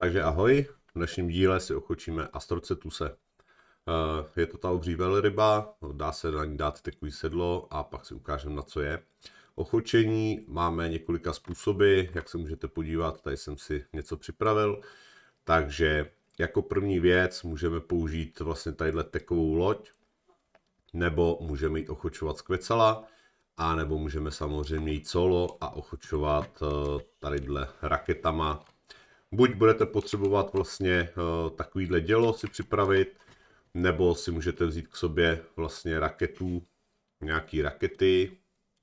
Takže ahoj, v dnešním díle si ochočíme Astrocetuse. Je to ta obří velryba, dá se na ní dát takový sedlo a pak si ukážeme, na co je. Ochočení máme několika způsoby, jak se můžete podívat, tady jsem si něco připravil. Takže jako první věc můžeme použít vlastně tadyhle tekovou loď, nebo můžeme jít ochočovat z kvecala, a nebo můžeme samozřejmě jít solo a ochočovat tadyhle raketama. Buď budete potřebovat vlastně takovýhle dělo si připravit, nebo si můžete vzít k sobě vlastně raketu, nějaký rakety,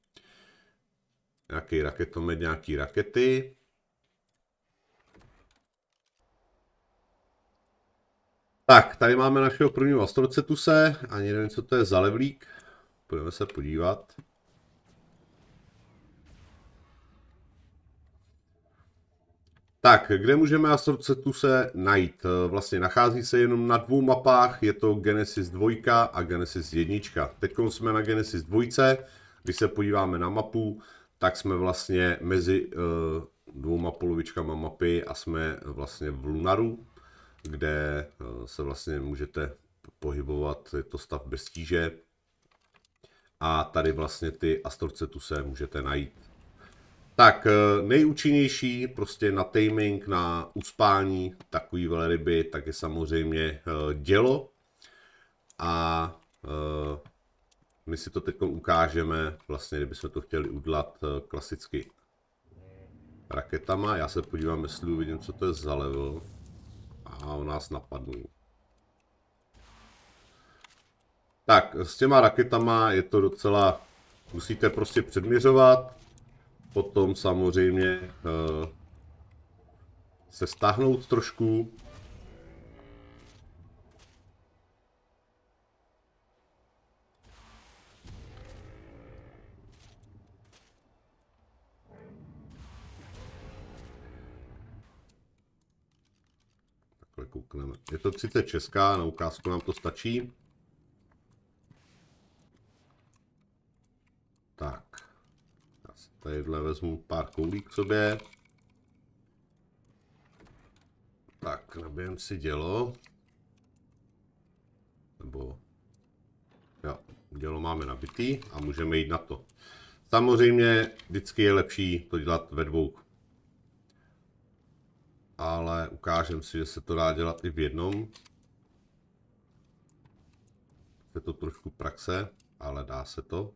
nějaký raketomet, nějaký rakety. Tak, tady máme našeho prvního Astrocetuse, ani nevím, co to je za levlík, půjdeme se podívat. Tak, kde můžeme Astrocetuse najít? Vlastně nachází se jenom na dvou mapách, je to Genesis 2 a Genesis 1. Teď jsme na Genesis 2, když se podíváme na mapu, tak jsme vlastně mezi dvouma polovičkama mapy a jsme vlastně v Lunaru, kde se vlastně můžete pohybovat, je to stav bez tíže. A tady vlastně ty Astrocetuse můžete najít. Tak, nejúčinnější prostě na taming, na uspání takový velryby, tak je samozřejmě dělo. A my si to teď ukážeme, vlastně kdybychom to chtěli udělat klasicky raketama. Já se podívám, jestli uvidím, co to je za level. A on nás napadnul. Tak, s těma raketama je to docela, musíte prostě předměřovat. Potom samozřejmě se stáhnout trošku. Takhle koukneme. Je to 30 česká, na ukázku nám to stačí. Tak. Já si tadyhle vezmu pár koulí k sobě. Tak, nabijeme si dělo. Nebo jo, dělo máme nabitý a můžeme jít na to. Samozřejmě vždycky je lepší to dělat ve dvou. Ale ukážem si, že se to dá dělat i v jednom. Je to trošku praxe, ale dá se to.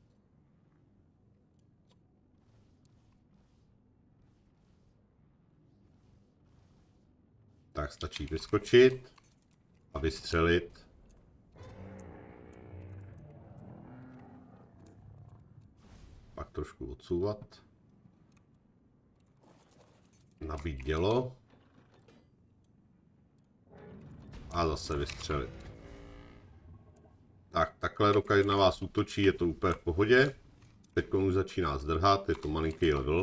Tak stačí vyskočit a vystřelit. Pak trošku odsouvat. Nabít dělo. A zase vystřelit. Tak, takhle dokud na vás útočí, je to úplně v pohodě. Teď už začíná zdrhat, je to malinký level.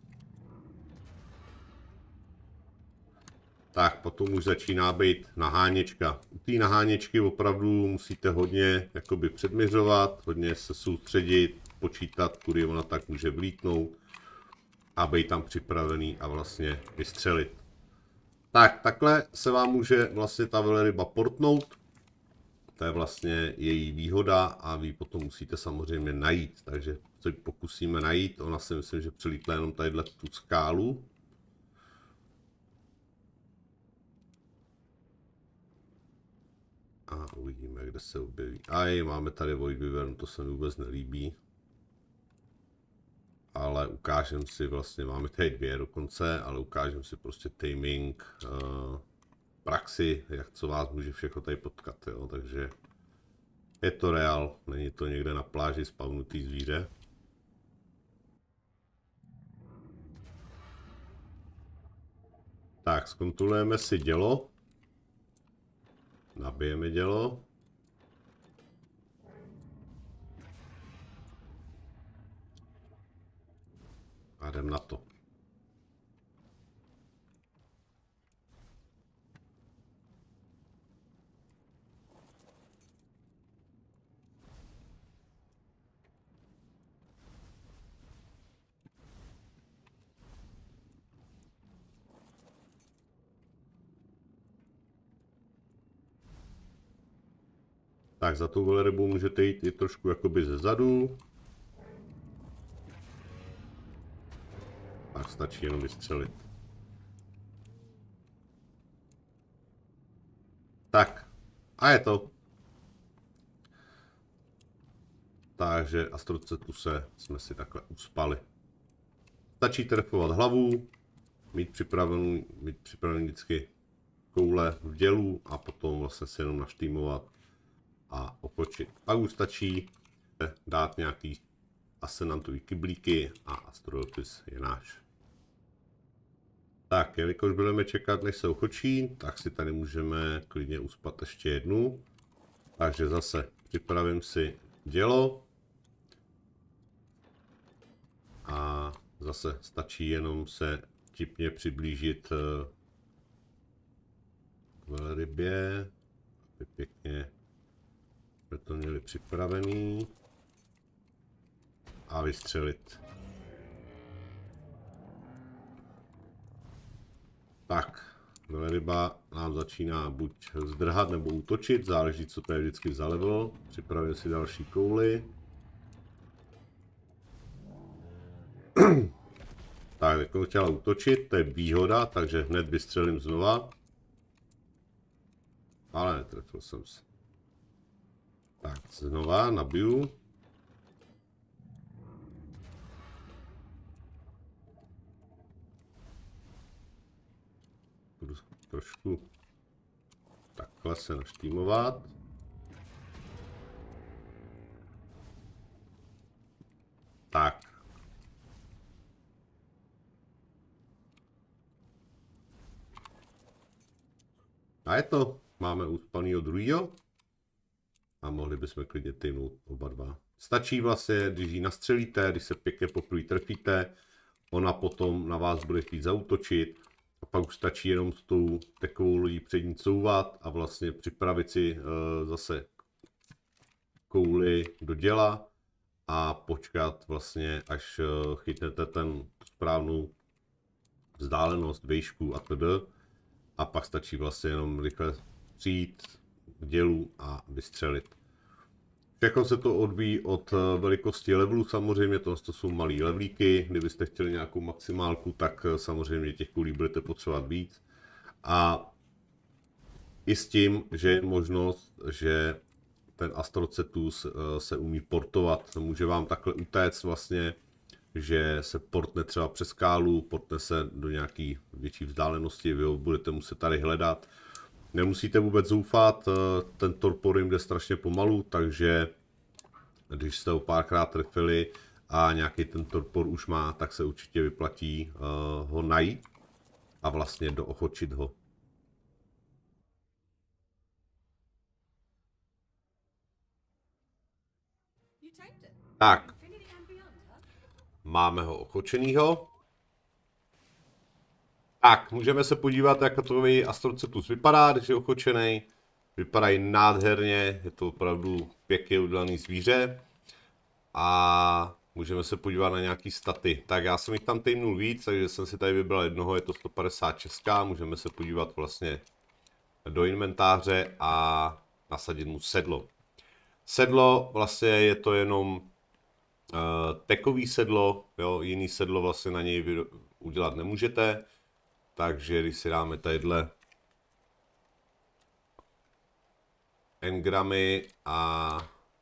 Tak, potom už začíná být naháněčka. U té naháněčky opravdu musíte hodně jakoby předměřovat, hodně se soustředit, počítat, kudy ona tak může vlítnout a být tam připravený a vlastně vystřelit. Tak, takhle se vám může vlastně ta velryba portnout. To je vlastně její výhoda a vy potom musíte samozřejmě najít. Takže se pokusíme najít. Ona si myslím, že přelítla jenom tadyhle tu skálu. A uvidíme, kde se objeví. A máme tady Void Wyvern, to se mi vůbec nelíbí. Ale ukážem si vlastně, máme tady dvě dokonce, ale ukážem si prostě taming, praxi, jak co vás může všechno tady potkat, jo. Takže je to real, není to někde na pláži spavnutý zvíře. Tak, zkontrolujeme si dělo. Nabijeme dělo. A jdem na to. Tak za tou velrybou můžete jít i trošku jakoby ze zadu. Tak stačí jenom vystřelit. Tak. A je to. Takže Astrocetuse jsme si takhle uspali. Stačí trefovat hlavu, mít připravený vždycky koule v dělu a potom vlastně se jenom naštýmovat a otočit. Pak už stačí dát nějaký Ascendantový kyblíky a Astrodotis je náš. Tak, jelikož budeme čekat, než se ochočí, tak si tady můžeme klidně uspat ještě jednu. Takže zase připravím si dělo. A zase stačí jenom se tipně přiblížit k velrybě, aby pěkně jsme to měli připravený a vystřelit. Tak, velryba nám začíná buď zdrhat nebo útočit, záleží, co to je vždycky za level. Připravím si další kouly. Tak, jako chtěla útočit, to je výhoda, takže hned vystřelím znova. Ale netrefil jsem se. Tak, znova nabiju. Budu trošku takhle se naštýmovat. Tak. A je to. Máme uspanýho druhýho. A mohli bychom klidně týmnout oba dva. Stačí vlastně, když ji nastřelíte, když se pěkně poprvé trefíte, ona potom na vás bude chtít zaútočit. A pak už stačí jenom s tou takovou lodí před ní couvat a vlastně připravit si zase kouli do děla a počkat vlastně, až chytnete ten správnou vzdálenost, výšku a td. A pak stačí vlastně jenom rychle přijít k dělu a vystřelit. Všechno se to odvíjí od velikosti levelu, samozřejmě to jsou malý levlíky, kdybyste chtěli nějakou maximálku, tak samozřejmě těch kulí budete potřebovat víc. A i s tím, že je možnost, že ten Astrocetus se umí portovat, může vám takhle utéct vlastně, že se portne třeba přes skálu, portne se do nějaký větší vzdálenosti, vy ho budete muset tady hledat. Nemusíte vůbec zoufat, ten torpor jim jde strašně pomalu, takže když jste ho párkrát trefili a nějaký ten torpor už má, tak se určitě vyplatí ho najít a vlastně doochočit ho. Tak, máme ho ochočenýho. Tak, můžeme se podívat, jak takový Astrocetus vypadá, když je ochočený. Vypadají nádherně, je to opravdu pěkně udělaný zvíře. A můžeme se podívat na nějaký staty. Tak já jsem jich tam týmnul víc, takže jsem si tady vybral jednoho, je to 156. Můžeme se podívat vlastně do inventáře a nasadit mu sedlo. Sedlo vlastně je to jenom tekový sedlo, jo, jiný sedlo vlastně na něj udělat nemůžete. Takže když si dáme tadyhle engramy a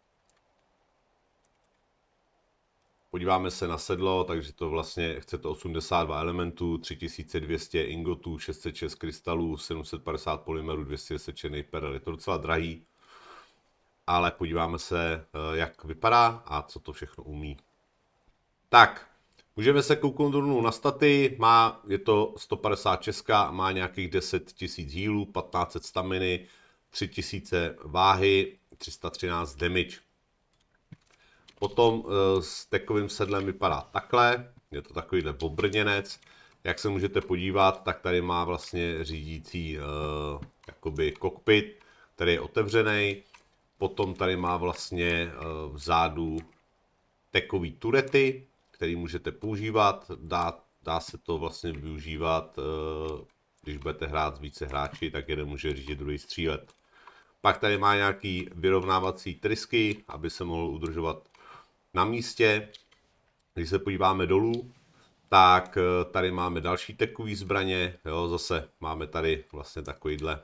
podíváme se na sedlo, takže to vlastně chcete 82 elementů, 3200 ingotů, 606 krystalů, 750 polymerů, 210 černý perel. Je to docela drahý, ale podíváme se, jak vypadá a co to všechno umí. Tak, můžeme se kouknout rovnou na staty, je to 150 česká, má nějakých 10 000 healů, 1500 staminy, 3000 váhy, 313 damage. Potom s takovým sedlem vypadá takhle, je to takovýhle obrněnec. Jak se můžete podívat, tak tady má vlastně řídící jakoby kokpit, který je otevřený. Potom tady má vlastně vzadu tekový turety, který můžete používat. Dá se to vlastně využívat, když budete hrát s více hráči, tak jeden může řídit, druhý střílet. Pak tady má nějaký vyrovnávací trysky, aby se mohl udržovat na místě. Když se podíváme dolů, tak tady máme další tekové zbraně, jo, zase máme tady vlastně takovýhle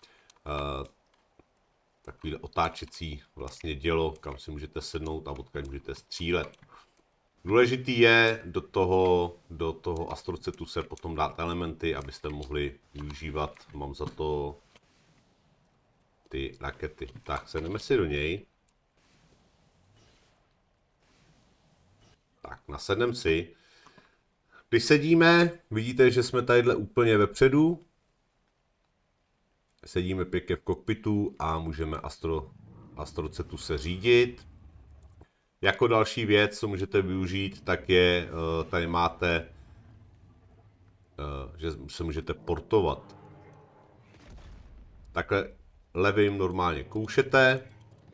otáčecí vlastně dělo, kam si můžete sednout a odkud můžete střílet. Důležitý je do toho astrocetu se potom dát elementy, abyste mohli využívat, mám za to ty rakety. Tak, sedneme si do něj. Tak, nasedneme si. Když sedíme, vidíte, že jsme tadyhle úplně vepředu. Sedíme pěkně v kokpitu a můžeme astrocetu se řídit. Jako další věc, co můžete využít, tak je, tady máte, že se můžete portovat. Takhle levým normálně koušete.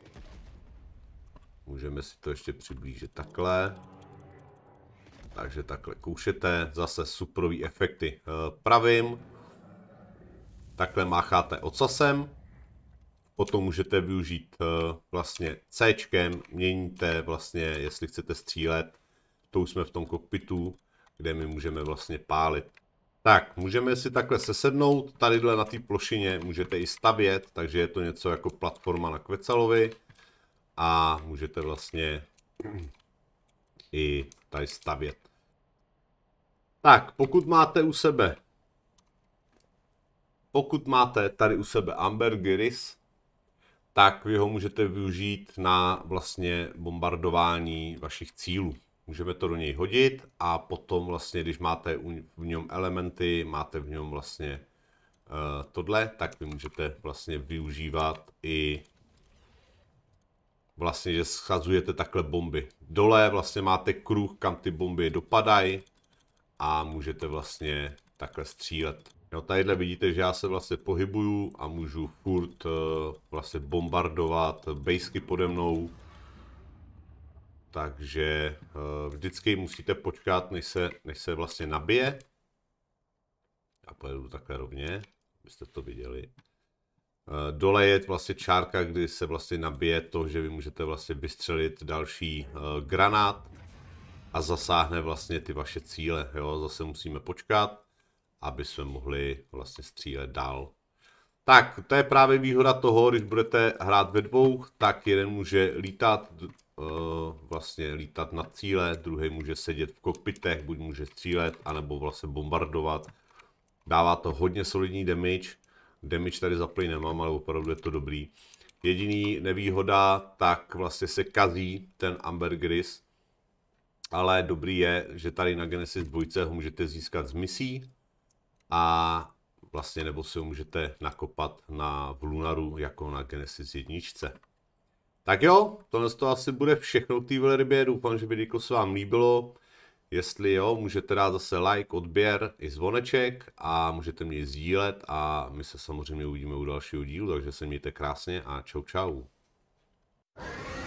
Můžeme si to ještě přiblížit takhle. Takže takhle koušete, zase superový efekty. Pravým takhle mácháte ocasem. Potom můžete využít vlastně Cčkem, měníte vlastně, jestli chcete střílet. To už jsme v tom kokpitu, kde my můžeme vlastně pálit. Tak, můžeme si takhle sesednout, tadyhle na té plošině můžete i stavět, takže je to něco jako platforma na Kvecalovi. A můžete vlastně i tady stavět. Tak, pokud máte tady u sebe Ambergris, tak vy ho můžete využít na vlastně bombardování vašich cílů. Můžeme to do něj hodit a potom vlastně, když máte v něm elementy, máte v něm vlastně tohle, tak vy můžete vlastně využívat i vlastně, že schazujete takhle bomby. Dole vlastně máte kruh, kam ty bomby dopadají a můžete vlastně takhle střílet. Jo, tadyhle vidíte, že já se vlastně pohybuju a můžu furt vlastně bombardovat bejsky pode mnou. Takže vždycky musíte počkat, než se vlastně nabije. Já pojedu takhle rovně, abyste to viděli. Dole je vlastně čárka, kdy se vlastně nabije to, že vy můžete vlastně vystřelit další granát a zasáhne vlastně ty vaše cíle. Jo? Zase musíme počkat, aby jsme mohli vlastně střílet dál. Tak, to je právě výhoda toho, když budete hrát ve dvou, tak jeden může lítat, vlastně lítat na cíle, druhý může sedět v kokpitech, buď může střílet, anebo vlastně bombardovat. Dává to hodně solidní damage. Damage tady zaplý nemám, ale opravdu je to dobrý. Jediný nevýhoda, tak vlastně se kazí ten Ambergris. Ale dobrý je, že tady na Genesis 2 ho můžete získat z misí. A vlastně nebo si ho můžete nakopat v Lunaru jako na Genesis 1. Tak jo, tohle to asi bude všechno k té velrybě. Doufám, že videjko se vám líbilo. Jestli jo, můžete dát zase like, odběr i zvoneček a můžete mě sdílet a my se samozřejmě uvidíme u dalšího dílu, takže se mějte krásně a čau čau.